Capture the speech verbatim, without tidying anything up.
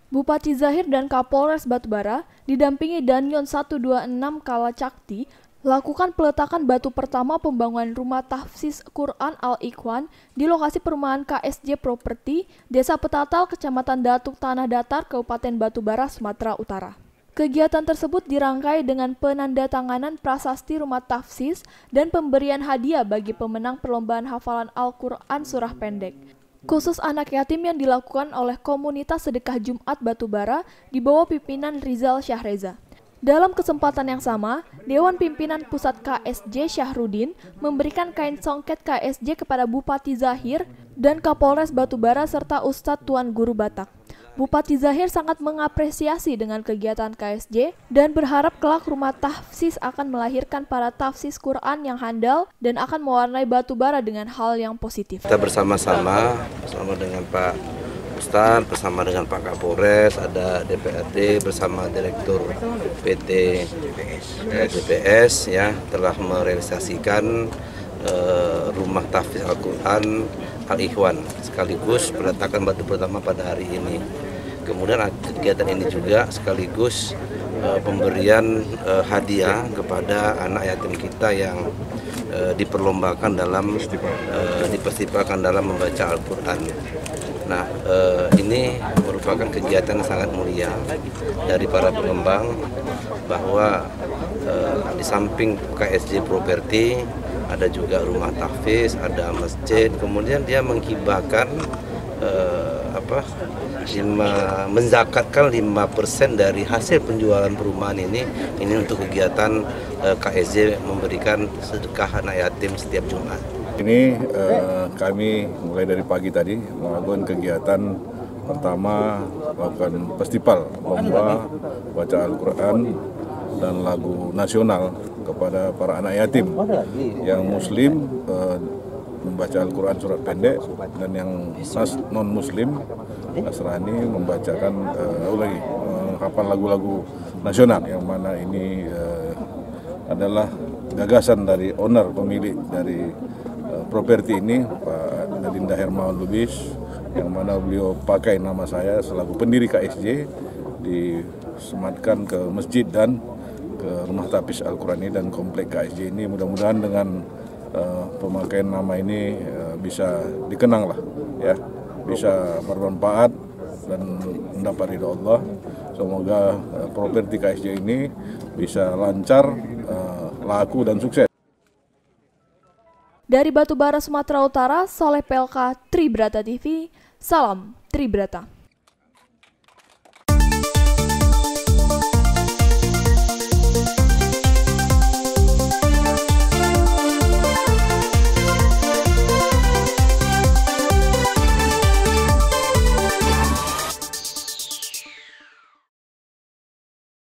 Bupati Zahir dan Kapolres Batubara didampingi Danyon seratus dua puluh enam Kalacakti lakukan peletakan batu pertama pembangunan rumah tahfiz Quran Al-Ikhwan di lokasi perumahan K S J Property, Desa Petatal, Kecamatan Datuk Tanah Datar, Kabupaten Batubara, Sumatera Utara. Kegiatan tersebut dirangkai dengan penandatanganan prasasti rumah tahfiz dan pemberian hadiah bagi pemenang perlombaan hafalan Al-Quran surah pendek. Khusus anak yatim yang dilakukan oleh komunitas sedekah Jumat Batubara di bawah pimpinan Rizal Syahreza. Dalam kesempatan yang sama, Dewan Pimpinan Pusat K S J Syahrudin memberikan kain songket K S J kepada Bupati Zahir dan Kapolres Batubara serta Ustadz Tuan Guru Batak. Bupati Zahir sangat mengapresiasi dengan kegiatan K S J dan berharap kelak rumah tahfiz akan melahirkan para tahfiz Quran yang handal dan akan mewarnai Batubara dengan hal yang positif. Kita bersama-sama bersama dengan Pak Ustadz, bersama dengan Pak Kapolres, ada D P R D bersama Direktur P T D P S ya telah merealisasikan uh, rumah tahfiz Al-Quran Al-Ikhwan sekaligus peletakan batu pertama pada hari ini. Kemudian kegiatan ini juga sekaligus uh, pemberian uh, hadiah kepada anak yatim kita yang uh, diperlombakan dalam uh, dipersipakan dalam membaca Al-Quran. Nah, uh, ini merupakan kegiatan yang sangat mulia dari para pengembang bahwa uh, di samping K S J Property ada juga rumah tahfiz, ada masjid, kemudian dia menghibahkan uh, apa lima, menzakatkan lima persen dari hasil penjualan perumahan ini ini untuk kegiatan uh, K S J memberikan sedekah anak yatim setiap Jumat. Ini uh, kami mulai dari pagi tadi melakukan kegiatan pertama, melakukan festival lomba baca Al-Quran dan lagu nasional kepada para anak yatim yang muslim uh, membaca Al-Quran surat pendek dan yang non-muslim Nasrani membacakan uh, lagi uh, hafal lagu-lagu nasional, yang mana ini uh, adalah gagasan dari owner pemilik dari uh, properti ini, Pak Adinda Hermawan Lubis, yang mana beliau pakai nama saya selaku pendiri K S J disematkan ke masjid dan ke rumah tahfiz Al-Quran ini dan komplek K S J ini. Mudah-mudahan dengan uh, pemakaian nama ini uh, bisa dikenang lah ya, bisa bermanfaat dan mendapat ridho Allah. Semoga uh, properti K S J ini bisa lancar, uh, laku dan sukses. Dari Batubara, Sumatera Utara, Soleh Pelka, Tribrata T V, salam Tribrata.